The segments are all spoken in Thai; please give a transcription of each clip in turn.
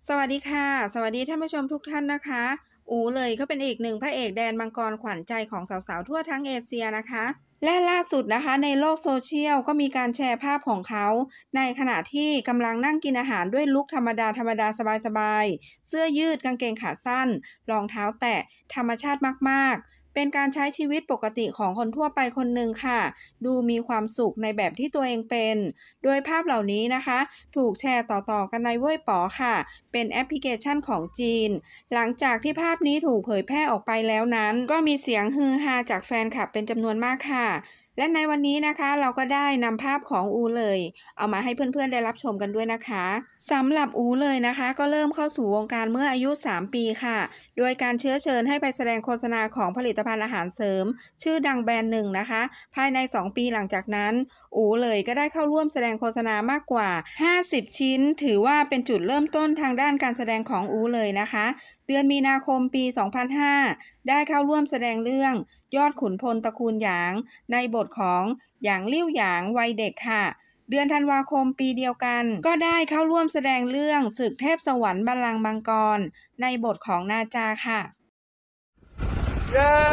สวัสดีค่ะสวัสดีท่านผู้ชมทุกท่านนะคะอูเลยก็เป็นอีกหนึ่งพระเอกแดนมังกรขวัญใจของสาวๆทั่วทั้งเอเชียนะคะและล่าสุดนะคะในโลกโซเชียลก็มีการแชร์ภาพของเขาในขณะที่กำลังนั่งกินอาหารด้วยลุคธรรมดาสบายๆเสื้อยืดกางเกงขาสั้นรองเท้าแตะธรรมชาติมากๆเป็นการใช้ชีวิตปกติของคนทั่วไปคนหนึ่งค่ะดูมีความสุขในแบบที่ตัวเองเป็นโดยภาพเหล่านี้นะคะถูกแชร์ต่อๆกันในเว่ยป๋อค่ะเป็นแอปพลิเคชันของจีนหลังจากที่ภาพนี้ถูกเผยแพร่ออกไปแล้วนั้นก็มีเสียงฮือฮาจากแฟนคลับเป็นจำนวนมากค่ะและในวันนี้นะคะเราก็ได้นำภาพของอูเลยเอามาให้เพื่อนๆได้รับชมกันด้วยนะคะสำหรับอูเลยนะคะก็เริ่มเข้าสู่วงการเมื่ออายุ3ปีค่ะโดยการเชื้อเชิญให้ไปแสดงโฆษณาของผลิตภัณฑ์อาหารเสริมชื่อดังแบรนด์หนึ่งนะคะภายใน2ปีหลังจากนั้นอูเลยก็ได้เข้าร่วมแสดงโฆษณามากกว่า50ชิ้นถือว่าเป็นจุดเริ่มต้นทางด้านการแสดงของอูเลยนะคะเดือนมีนาคมปี2005ได้เข้าร่วมแสดงเรื่องยอดขุนพลตระกูลหยางในบทของหยางลิ่วหยางวัยเด็กค่ะเดือนธันวาคมปีเดียวกันก็ได้เข้าร่วมแสดงเรื่องศึกเทพสวรรค์บัลลังก์มังกรในบทของนาจาค่ะ耶，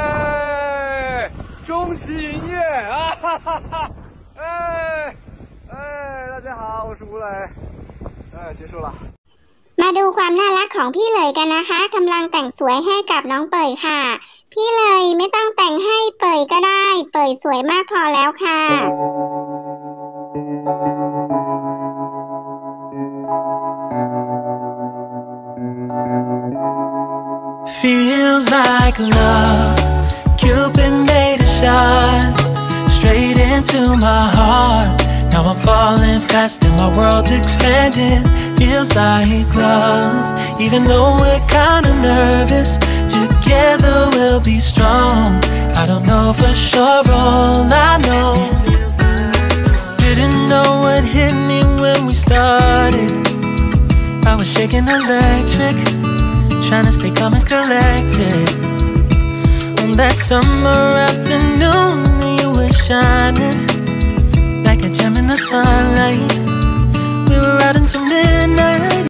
终极营业啊！哈哈哈！哎哎，大家好，我是吴磊。哎，结束了。 มาดูความน่ารักของพี่เลยกันนะคะกำลังแต่งสวยให้กับน้องเปยค่ะพี่เลยไม่ต้องแต่งให้เปยก็ได้เปยสวยมากพอแล้วค่ะ Feels like love Cupid made a shot Straight into my heart Now I'm falling fast and my world's expanding Feels like love Even though we're kinda nervous Together we'll be strong I don't know for sure, all I know Didn't know what hit me when we started I was shaking electric Trying to stay calm and collected On that summer afternoon